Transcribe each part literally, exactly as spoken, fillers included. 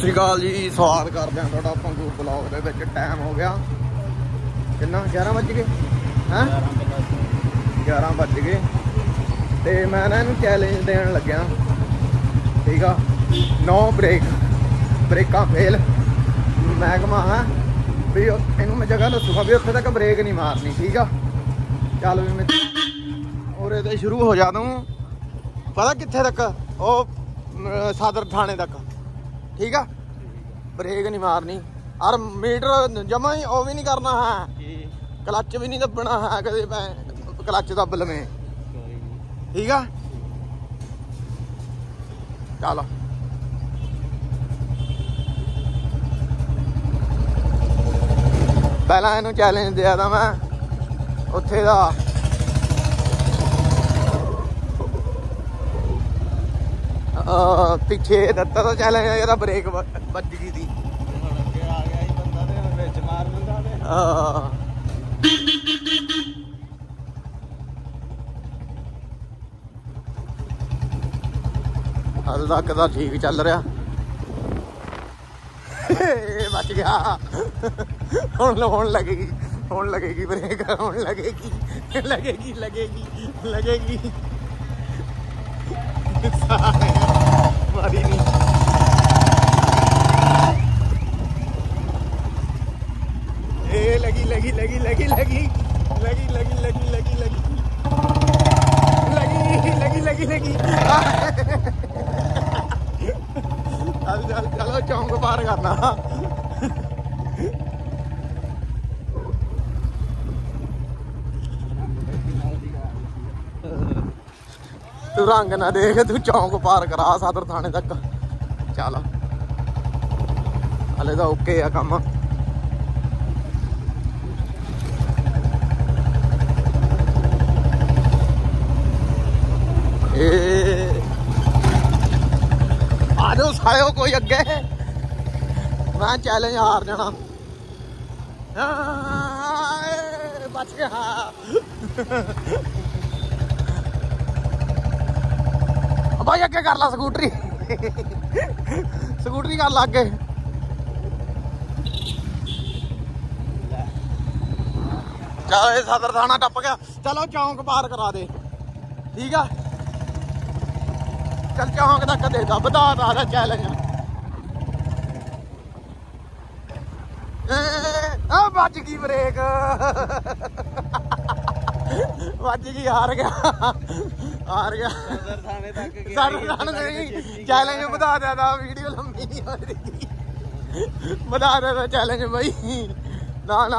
ਸਤਿ ਸ਼੍ਰੀ ਅਕਾਲ ਜੀ, ਸਵਾਗਤ ਕਰਦੇ ਹਾਂ ਤੁਹਾਡਾ ਪੰਗੂਰ ਬਲੌਗ ਦੇ ਵਿੱਚ। ਟਾਈਮ ਹੋ ਗਿਆ ਕਿੰਨਾ, ਗਿਆਰਾਂ ਵੱਜ ਗਏ ਹੈਂ, ਗਿਆਰਾਂ ਵੱਜ ਗਏ ਤੇ ਮੈਂ ਨਾ ਇਹਨੂੰ ਚੈਲੰਜ ਦੇਣ ਲੱਗਿਆ, ਠੀਕ ਆ। ਨੌ ਬ੍ਰੇਕ ਬ੍ਰੇਕਾਂ ਫੇਲ। ਮੈਂ ਕਹਾਂ ਹਾਂ ਵੀ ਇਹਨੂੰ ਮੈਂ ਜਗ੍ਹਾ ਦੱਸੂਗਾ ਵੀ ਉੱਥੇ ਤੱਕ ਬ੍ਰੇਕ ਨਹੀਂ ਮਾਰਨੀ, ਠੀਕ ਆ। ਚੱਲ ਵੀ ਮੈਂ ਉਰੇ ਤੇ ਸ਼ੁਰੂ ਹੋ ਜਾ ਤੂੰ, ਪਤਾ ਕਿੱਥੇ ਤੱਕ, ਉਹ ਸਦਰ ਥਾਣੇ ਤੱਕ, ठीक है। ब्रेक नहीं मारनी और मीटर जमा ही वो भी नहीं करना है, क्लच भी नहीं दबना है कदे, मैं क्लच दब लवें, ठीक है। चलो पहला इनू चैलेंज दिया था मैं उत्थे दा, पिछे दत्ता तो चैलेंज है, ब्रेक बज गई थी। हाल तक तो ठीक चल रहा, बच गया। हुण हुण लगेगी, हुण लगेगी ब्रेक, हुण लगेगी लगेगी लगेगी लगेगी मारी नहीं। ए लगी लगी लगी लगी लगी लगी लगी लगी लगी लगी लगी लगी लगी लगी चल चल चलो चौंक पार करना। तू रंग ना देख, तू चौंक पार करा सदर थाने तक। चल हले तो ओके है काम। आ जाओ सारे कोई अगे, मैं चैलेंज हार जाना। बच गया भाई, अगे कर ला स्कूटरी स्कूटरी कर ला अगे। चलो सदर थाना टप गया, चलो चौंक पार करा दे, ठीक है। चल चौंक तक देता, बता दा चैलेंज। बच गई ब्रेक, बच गई, हार गया हार गया। चैलेंज बता दिया, वीडियो लंबी नहीं हो रही, बता दिया चैलेंज भाई। ना ना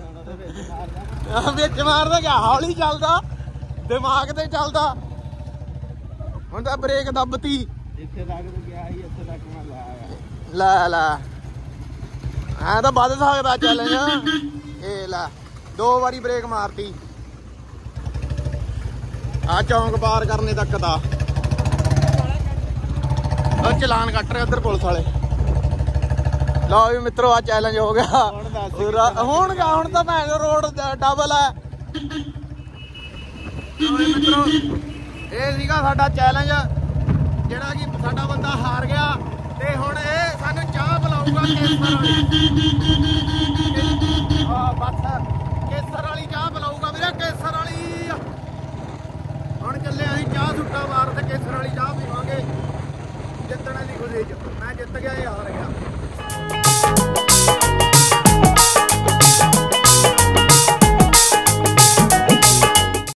बिच मारदा क्या, हौली चलदा, दिमाग ते चलदा। हुण तां ब्रेक दबती, लै लै ऐ तां बध सकदा चैलेंज। ए लै दो बारी ब्रेक मारती, आ चौंक पार करने तक दा चलान कट रहे उधर पुलिस वाले। लो भी मित्रों, आ चैलेंज हो गया। हुण क्या, हुण तो भैन रोड डबल है। मित्रों ये सीगा साडा चैलेंज, जिहड़ा कि साडा बंदा हार गया ते हुण ये सानू चाह पिलाऊगा केसर वाली। बस केसर वाली चाह पिलाऊगा वीरे, केसर वाली। ਹੁਣ ਚੱਲੇ ਅਸੀਂ ਚਾਹ ਸੁੱਟਾ ਮਾਰ ਤੇ ਕੇਸਰ ਵਾਲੀ ਚਾਹ ਪੀਵਾਂਗੇ, ਜਿੱਤਣ ਦੀ ਖੁਸ਼ੀ ਚ। ਮੈਂ ਜਿੱਤ ਗਿਆ, ਇਹ ਹਾਰ ਗਿਆ।